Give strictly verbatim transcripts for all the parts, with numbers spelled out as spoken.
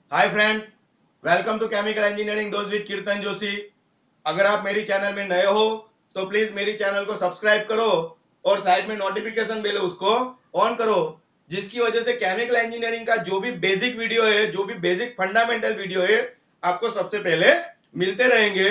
Hi friends, welcome to chemical engineering दोस्त with Kirtan Joshi. अगर आप मेरी चैनल में नए हो तो प्लीज मेरी चैनल को सब्सक्राइब करो और साइड में नोटिफिकेशन बेल उसको ऑन करो, जिसकी वजह से केमिकल इंजीनियरिंग का जो भी बेसिक वीडियो है, जो भी बेसिक फंडामेंटल वीडियो है, आपको सबसे पहले मिलते रहेंगे।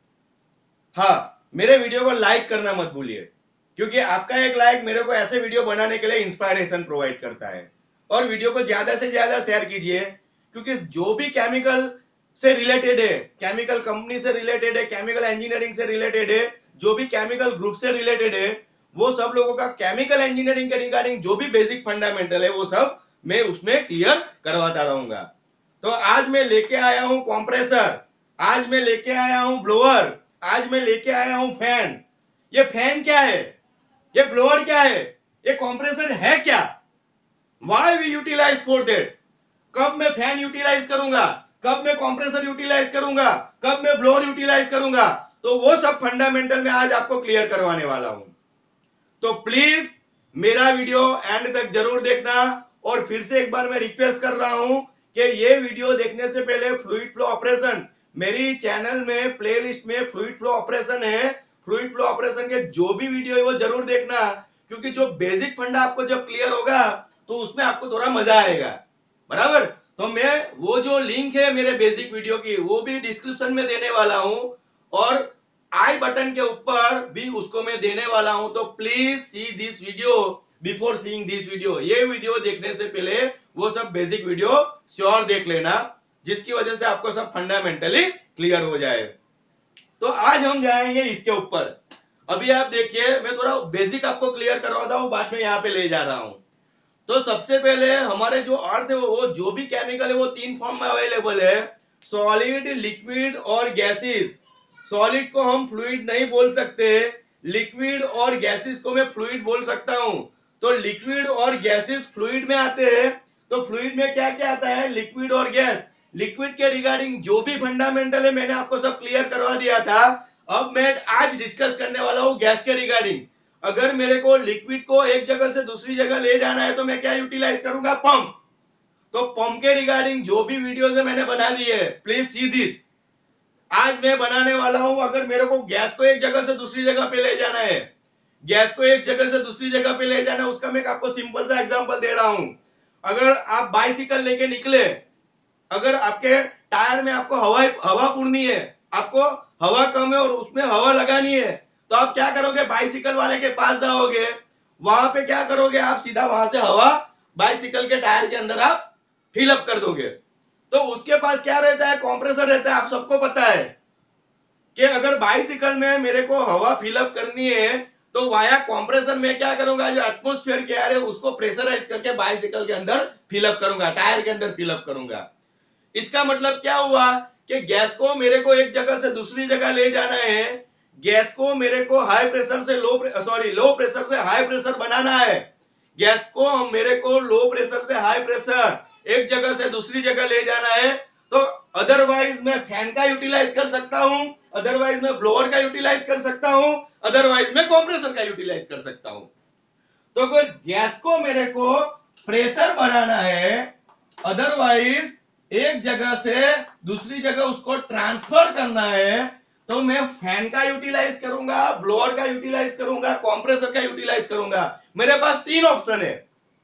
हाँ, मेरे वीडियो को लाइक करना मत भूलिए, क्योंकि आपका एक लाइक मेरे को ऐसे वीडियो बनाने के लिए इंस्पायरेशन प्रोवाइड करता है। और वीडियो को ज्यादा से ज्यादा शेयर कीजिए, क्योंकि जो भी केमिकल से रिलेटेड है, केमिकल कंपनी से रिलेटेड है, केमिकल इंजीनियरिंग से रिलेटेड है, जो भी केमिकल ग्रुप से रिलेटेड है, वो सब लोगों का केमिकल इंजीनियरिंग के रिगार्डिंग जो भी बेसिक फंडामेंटल है वो सब मैं उसमें क्लियर करवाता रहूंगा। तो आज मैं लेके आया हूं कॉम्प्रेसर, आज मैं लेके आया हूं ब्लोअर, आज मैं लेके आया हूं फैन। ये फैन क्या है, ये ब्लोअर क्या है, ये कॉम्प्रेसर है क्या, why we utilize for that, कब मैं फैन यूटिलाइज करूंगा, कब मैं कंप्रेसर यूटिलाइज करूंगा, कब मैं ब्लोअर यूटिलाइज करूंगा, तो वो सब फंडामेंटल में आज आपको क्लियर करवाने वाला हूं। तो प्लीज मेरा वीडियो एंड तक जरूर देखना। और फिर से एक बार मैं रिक्वेस्ट कर रहा हूं कि ये वीडियो देखने से पहले फ्लूइड फ्लो ऑपरेशन मेरी चैनल में प्लेलिस्ट में फ्लूइड फ्लो ऑपरेशन है, फ्लूइड फ्लो ऑपरेशन के जो भी वीडियो है वो जरूर देखना, क्योंकि जो बेसिक फंडा आपको जब क्लियर होगा तो उसमें आपको थोड़ा मजा आएगा। बराबर, तो मैं वो जो लिंक है मेरे बेसिक वीडियो की वो भी डिस्क्रिप्शन में देने वाला हूं, और आई बटन के ऊपर भी उसको मैं देने वाला हूं। तो please see this video before seeing this video, ये वीडियो देखने से पहले वो सब बेसिक वीडियो श्योर देख लेना, जिसकी वजह से आपको सब फंडामेंटली क्लियर हो जाए। तो आज हम जाएंगे इसके ऊपर। अभी आप देखिए, मैं थोड़ा बेसिक आपको क्लियर करवाता हूं, बाद में यहां पे ले जा रहा हूं। तो सबसे पहले हमारे जो अर्थ है वो जो भी केमिकल है वो तीन फॉर्म में अवेलेबल है, सॉलिड, लिक्विड और गैसेस। सॉलिड को हम फ्लूइड नहीं बोल सकते, लिक्विड और गैसेस को मैं फ्लूइड बोल सकता हूं। तो लिक्विड और गैसेस फ्लूइड में आते हैं। तो फ्लूइड में क्या क्या आता है, लिक्विड और गैस। लिक्विड के रिगार्डिंग जो भी फंडामेंटल है मैंने आपको सब क्लियर करवा दिया था। अब मैं आज डिस्कस करने वाला हूं गैस के रिगार्डिंग। अगर मेरे को लिक्विड को एक जगह से दूसरी जगह ले जाना है तो मैं क्या यूटिलाइज करूंगा, पंप। तो पंप के रिगार्डिंग जो भी वीडियोस है मैंने बना दी है, प्लीज सी दिस। आज मैं बनाने वाला हूं, अगर मेरे को गैस को एक जगह से दूसरी जगह पे ले जाना है, गैस को एक जगह से दूसरी जगह पे ले जाना है, उसका मैं आपको सिंपल सा एग्जांपल दे रहा हूं। अगर आप बाइसिकल लेके निकले, अगर आपके टायर में आपको हवा हवा पूर्णी है, आपको हवा कम है और उसमें हवा लगानी है, तो आप क्या करोगे, बाइसिकल वाले के पास जाओगे, वहां पे क्या करोगे, आप सीधा वहां से हवा बाइसिकल के टायर के अंदर आप फिलअप कर दोगे। तो उसके पास क्या रहता है, कंप्रेसर रहता है। आप सबको पता है कि अगर बाइसिकल में मेरे को हवा फिलअप करनी है तो वाया कंप्रेसर में क्या करूंगा, जो एटमोस्फेयर के एयर है उसको प्रेशराइज करके बाइसिकल के अंदर फिलअप करूंगा, टायर के अंदर फिलअप करूंगा। इसका मतलब क्या हुआ कि गैस को मेरे को एक जगह से दूसरी जगह ले जाना है, गैस को मेरे को हाई प्रेशर से लो सॉरी लो प्रेशर से हाई प्रेशर बनाना है, गैस को मेरे को लो प्रेशर से हाई प्रेशर एक जगह से दूसरी जगह ले जाना है। तो अदरवाइज मैं फैन का यूटिलाइज कर सकता हूं, अदरवाइज मैं ब्लोअर का यूटिलाइज कर सकता हूं, अदरवाइज मैं कंप्रेसर का यूटिलाइज कर सकता हूं। तो अगर गैस को मेरे को प्रेशर बनाना है, अदरवाइज एक जगह से दूसरी जगह उसको ट्रांसफर करना है, तो मैं फैन का यूटिलाइज करूंगा, ब्लोअर का यूटिलाइज करूंगा, कंप्रेसर का यूटिलाइज करूंगा। मेरे पास तीन ऑप्शन है।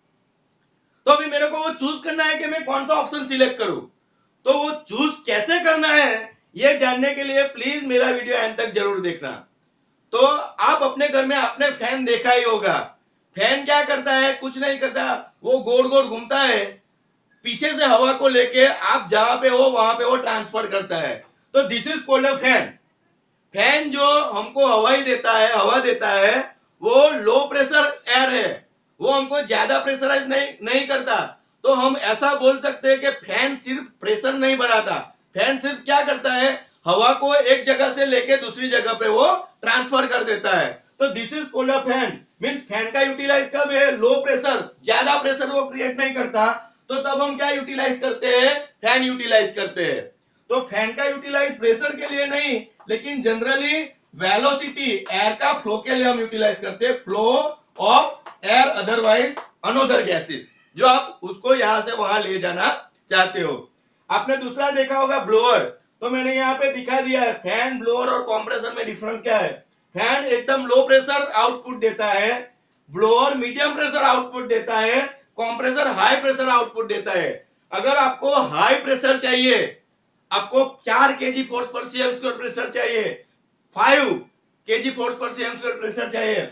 तो अभी मेरे को वो चूज करना है कि मैं कौन सा ऑप्शन सिलेक्ट करूं। तो वो चूज कैसे करना है ये जानने के लिए प्लीज मेरा वीडियो एंड तक जरूर देखना। तो आप अपने घर में आपने फैन देखा ही होगा। फैन क्या करता है, कुछ नहीं करता, वो गोल गोल घूमता है, पीछे से हवा को लेके आप जहां पे हो वहां पे वो ट्रांसफर करता है। तो this is called a fan. Fan जो हमको हवा ही देता है, हवा देता है, वो लो प्रेशर एयर है, वो हमको ज्यादा प्रेशराइज नहीं नहीं करता। तो हम ऐसा बोल सकते हैं कि फैन सिर्फ प्रेशर नहीं बढ़ाता, फैन सिर्फ क्या करता है, हवा को एक जगह से लेके दूसरी जगह पे वो ट्रांसफर कर देता है। तो this is called a fan. Means fan का यूटिलाइज कब है, लो प्रेशर, ज्यादा प्रेशर वो क्रिएट नहीं करता। तो तब हम क्या यूटिलाइज करते हैं, फैन यूटिलाइज करते हैं। तो फैन का यूटिलाइज प्रेशर के लिए नहीं, लेकिन जनरली वेलोसिटी, एयर का फ्लो के लिए हम यूटिलाइज करते हैं, flow of air otherwise another gases, जो आप उसको यहां से वहां ले जाना चाहते हो। आपने दूसरा देखा होगा ब्लोअर, तो मैंने यहाँ पे दिखा दिया है फैन, ब्लोअर और कंप्रेसर में डिफरेंस क्या है। फैन एकदम लो प्रेशर आउटपुट देता है, ब्लोअर मीडियम प्रेशर आउटपुट देता है, कंप्रेसर हाई प्रेशर आउटपुट देता है। अगर आपको हाई प्रेशर चाहिए, आपको चार केजी फोर्स पर सीएम स्क्वायर प्रेशर चाहिए, फाइव केजी फोर्स पर सीएम स्क्वायर प्रेशर चाहिए,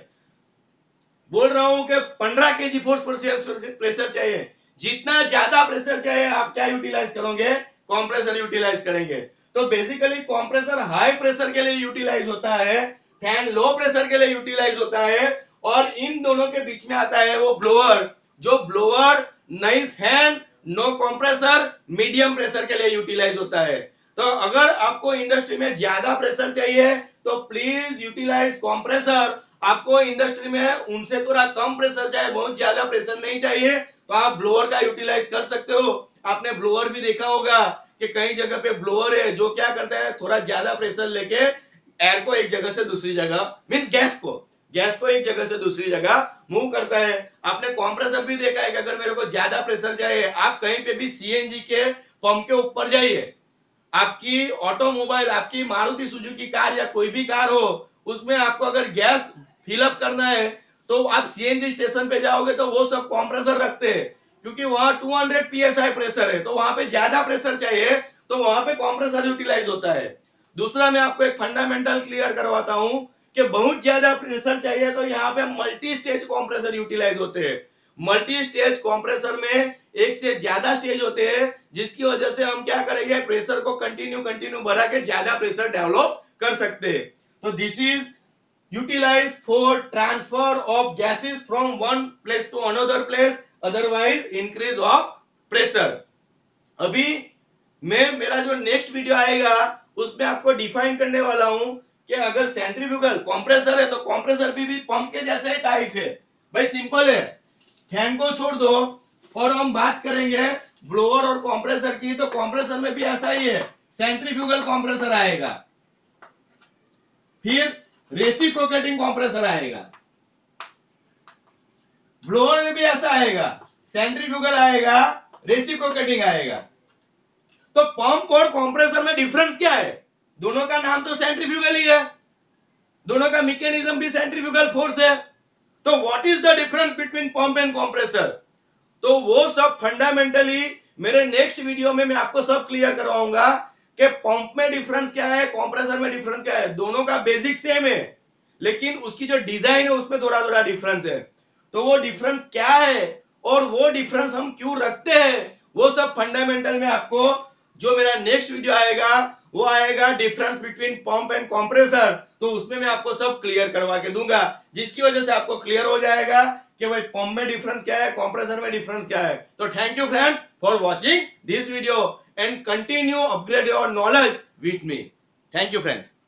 बोल रहा हूं कि पंद्रह केजी फोर्स पर सीएम स्क्वायर प्रेशर चाहिए, जितना ज्यादा प्रेशर चाहिए आप क्या यूटिलाइज करोगे, कंप्रेसर यूटिलाइज करेंगे। तो बेसिकली कंप्रेसर हाई प्रेशर के लिए यूटिलाइज होता है, फैन लो प्रेशर के लिए यूटिलाइज होता है, और इन दोनों के बीच में आता है वो ब्लोअर, जो ब्लोअर नहीं fan no compressor medium pressure के लिए यूटिलाइज होता है। तो अगर आपको इंडस्ट्री में ज्यादा प्रेशर चाहिए तो प्लीज यूटिलाइज कंप्रेसर। आपको इंडस्ट्री में उनसे थोड़ा कम प्रेशर चाहिए, बहुत ज्यादा प्रेशर नहीं चाहिए, तो आप ब्लोअर का यूटिलाइज कर सकते हो। आपने ब्लोअर भी देखा होगा कि कई जगह पे ब्लोअर है जो क्या करता है, थोड़ा ज्यादा प्रेशर लेके एयर को एक जगह से दूसरी जगह, मींस गैस को गैस को एक जगह से दूसरी जगह मूव करता है। आपने कंप्रेसर भी देखा है कि अगर मेरे को ज्यादा प्रेशर चाहिए, आप कहीं पे भी सीएनजी के पंप के ऊपर जाइए, आपकी ऑटोमोबाइल, आपकी मारुति सुजुकी कार या कोई भी कार हो, उसमें आपको अगर गैस फिलअप करना है तो आप सीएनजी स्टेशन पे जाओगे तो वो सब कंप्रेसर रखते हैं, क्योंकि वहां दो सौ पीएसआई प्रेशर है, तो वहां पे ज्यादा प्रेशर चाहिए तो वहां पे कंप्रेसर यूटिलाइज होता है। दूसरा मैं आपको एक फंडामेंटल क्लियर करवाता हूं कि बहुत ज्यादा प्रेशर चाहिए तो यहाँ पे मल्टी स्टेज कंप्रेसर यूटिलाइज होते हैं। मल्टी स्टेज कंप्रेसर में एक से ज्यादा स्टेज होते हैं, जिसकी वजह से हम क्या करेंगे, प्रेशर को कंटिन्यू कंटिन्यू बढ़ा के ज्यादा प्रेशर डेवलप कर सकते हैं। तो this is utilize for transfer of gases from one place to another place, otherwise increase of pressure. अभी मैं मेरा जो नेक्स्ट वीडियो आएगा उसमें आपको डिफाइन करने वाला हूं कि अगर सेंट्रीफ्यूगल कंप्रेसर है तो कंप्रेसर भी, भी पंप के जैसे टाइप है। भाई सिंपल है, फैन को छोड़ दो और हम बात करेंगे ब्लोअर और कंप्रेसर की, तो कंप्रेसर में भी ऐसा ही है, सेंट्रीफ्यूगल कंप्रेसर आएगा, फिर रेसिप्रोकेटिंग कंप्रेसर आएगा, ब्लोअर में भी ऐसा आएगा, सेंट्रीफ्यूगल आएगा, रेसिप्रोकेटिंग आएगा। तो पंप और कंप्रेसर में डिफरेंस क्या है, दोनों का नाम तो सेंट्रीफ्यूगल ही है, दोनों का मैकेनिज्म भी सेंट्रीफ्यूगल फोर्स है, तो what is the difference between pump and compressor, तो वो सब फंडामेंटली मेरे नेक्स्ट वीडियो में मैं आपको सब क्लियर करवाऊंगा कि पंप में डिफरेंस क्या है, कंप्रेसर में डिफरेंस क्या है। दोनों का बेसिक सेम है, लेकिन उसकी जो डिजाइन है उसमें थोड़ा थोड़ा डिफरेंस है। तो वो डिफरेंस क्या है और वो डिफरेंस हम क्यों रखते हैं, वो सब फंडामेंटल में आपको जो मेरा नेक्स्ट वीडियो आएगा वो आएगा difference between pump and compressor, तो उसमें मैं आपको सब क्लियर करवा के दूंगा, जिसकी वजह से आपको क्लियर हो जाएगा कि भाई पंप में डिफरेंस क्या है, कंप्रेसर में डिफरेंस क्या है। तो thank you friends for watching this video and continue upgrade your knowledge with me. Thank you friends.